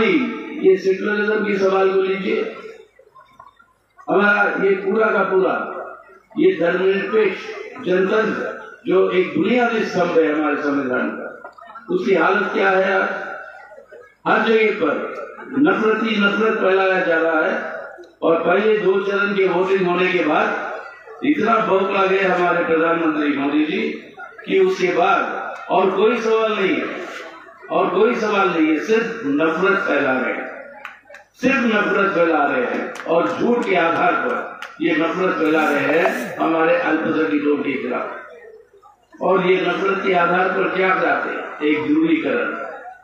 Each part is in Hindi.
हमारी ये सेकुलरिज्म की सवाल को लीजिए, हमारा ये पूरा का पूरा ये धर्मनिरपेक्ष जनतंत्र जो एक बुनियादी स्तंभ है हमारे संविधान का, उसकी हालत क्या है आज? हर जगह पर नफरत ही नफरत फैलाया जा रहा है। और पहले 2 चरण के वोटिंग होने के बाद इतना बौखला गए हमारे प्रधानमंत्री मोदी जी कि उसके बाद और कोई सवाल नहीं है, और कोई सवाल नहीं है, सिर्फ नफरत फैला रहे हैं, सिर्फ नफरत फैला रहे हैं और झूठ के आधार पर ये नफरत फैला रहे हैं हमारे अल्पसंख्यकों के खिलाफ। और ये नफरत के आधार पर क्या चाहते हैं? एक ध्रुवीकरण,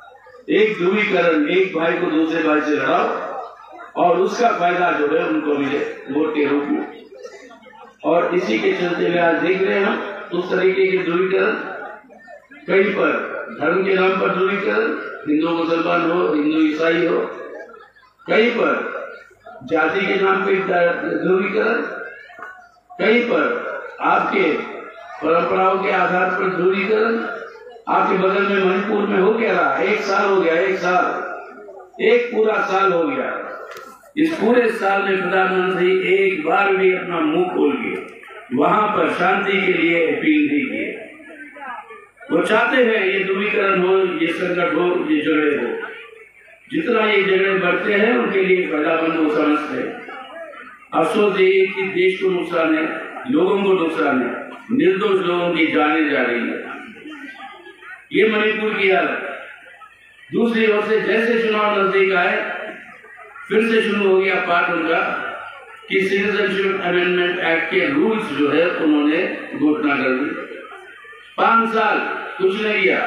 एक भाई को दूसरे भाई से लड़ाओ और उसका फायदा जो है उनको मिले वोट के रूप में। और इसी के चलते हुए आज देख रहे हैं हम उस तरीके के ध्रुवीकरण, कहीं पर धर्म के नाम पर ध्रुवीकरण, हिंदू मुसलमान हो, हिंदू ईसाई हो, कहीं पर जाति के नाम पर ध्रुवीकरण, कहीं पर आपके परंपराओं के आधार पर ध्रुवीकरण। आपके बगल में मणिपुर में हो क्या रहा? 1 साल हो गया, एक पूरा साल हो गया। इस पूरे साल में प्रधानमंत्री एक बार भी अपना मुंह खोल के वहां पर शांति के लिए अपील नहीं किए। वो चाहते हैं ये ध्रुवीकरण हो, ये संकट हो, ये झगड़े हो। जितना ये झगड़े बढ़ते हैं उनके लिए फायदामंद वो समझते हैं। अफसोस ये कि देश को नुकसान है, लोगों को नुकसान है, निर्दोष लोगों की जाने जा रही है। ये मणिपुर की हालत। दूसरी ओर से जैसे चुनाव नजदीक आए फिर से शुरू हो गया पाठ उनका कि सिटीजनशिप अमेंडमेंट एक्ट के रूल्स जो है उन्होंने घोषणा कर दी। 5 साल कुछ नहीं किया,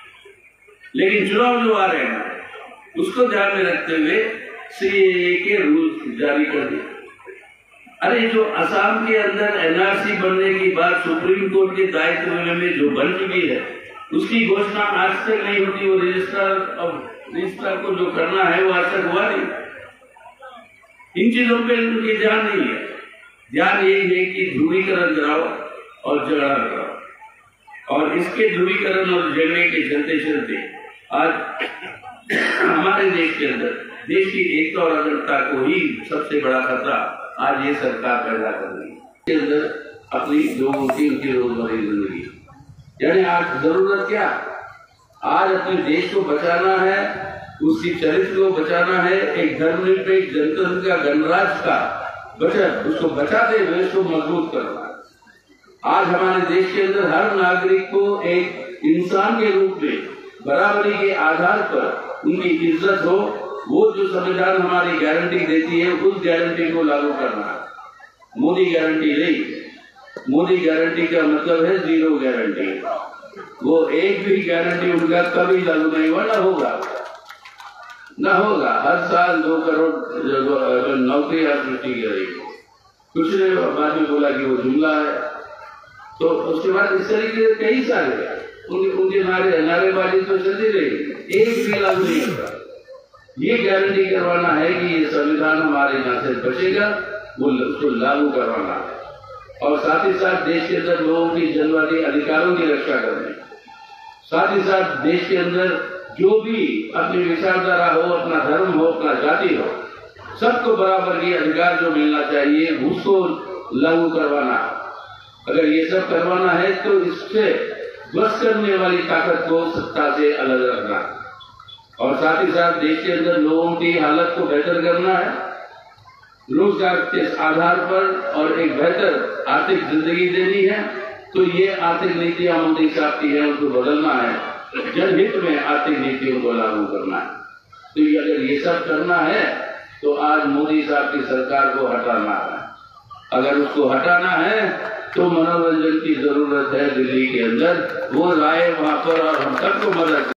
लेकिन चुनाव जो आ रहे हैं उसको ध्यान में रखते हुए सीएए के रूल्स जारी कर दिए। अरे जो असम के अंदर एनआरसी बनने की बात सुप्रीम कोर्ट के दायित्व में जो बन चुकी है उसकी घोषणा आज तक नहीं होती। वो रजिस्ट्रार को जो करना है वो आज तक हुआ नहीं। इन चीजों पे उनकी ध्यान नहीं है। ध्यान यही है कि ध्रुवीकरण कराओ और झगड़ा कराओ। और इसके ध्रुवीकरण और झगड़े के चलते आज हमारे देश के अंदर देश की एकता और अखंडता को ही सबसे बड़ा खतरा आज ये सरकार पैदा कर रही है। इसके अंदर अपनी लोगों की उनकी रोजमर्रा जिंदगी, यानी आज जरूरत क्या? आज अपने देश को बचाना है, उसकी चरित्र को बचाना है, एक धर्मनिरपेक्ष जनतंत्र का गणराज्य का बचत, उसको बचाते हुए उसको मजबूत करना है। आज हमारे देश के अंदर हर नागरिक को एक इंसान के रूप में बराबरी के आधार पर उनकी इज्जत हो, वो जो संविधान हमारी गारंटी देती है उस गारंटी को लागू करना है। मोदी गारंटी नहीं, मोदी गारंटी का मतलब है 0 गारंटी। वो एक भी गारंटी उनका कभी लागू नहीं हुआ, न होगा। हर साल 2 करोड़ नौकरियां सृष्टि की रही। कुछ ने बाद में बोला कि वो जुमला है, तो उसके बाद इस तरीके से कई सारे उनके नारेबाजी तो चलती रही, एक भी लागू नहीं होगा। ये गारंटी करवाना है कि ये संविधान हमारे यहाँ से बचेगा, वो उसको लागू करवाना है। और साथ ही साथ देश के अंदर लोगों की जन्मजाति अधिकारों की रक्षा करनी, साथ ही साथ देश के अंदर जो भी अपनी विचारधारा हो, अपना धर्म हो, अपना जाति हो, सबको बराबर की अधिकार जो मिलना चाहिए उसको लागू करवाना। अगर ये सब करवाना है तो इससे बस करने वाली ताकत को सत्ता से अलग रखना, और साथ ही साथ देश के अंदर लोगों की हालत को बेहतर करना है, रोजगार के आधार पर, और एक बेहतर आर्थिक जिंदगी देनी है। तो ये आर्थिक नीतियां मोदी साहब की है, उनको बदलना है, जनहित में आर्थिक नीतियों को लागू करना है। तो अगर ये सब करना है तो आज मोदी साहब की सरकार को हटाना है। अगर उसको हटाना है तो मनोरंजन की जरूरत है दिल्ली के अंदर, वो राय वहां पर, और हम सबको मदद